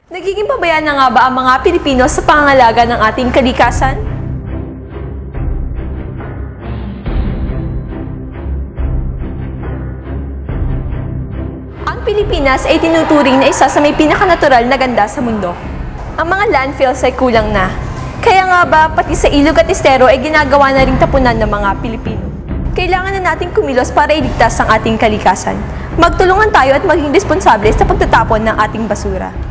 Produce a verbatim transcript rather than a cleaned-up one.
Nagiging pabayaan na nga ba ang mga Pilipino sa pangangalaga ng ating kalikasan? Ang Pilipinas ay tinuturing na isa sa may pinakanatural na ganda sa mundo. Ang mga landfills ay kulang na. Kaya nga ba, pati sa ilog at estero ay ginagawa na ring tapunan ng mga Pilipino. Kailangan na nating kumilos para iligtas ang ating kalikasan. Magtulungan tayo at maging responsable sa pagtatapon ng ating basura.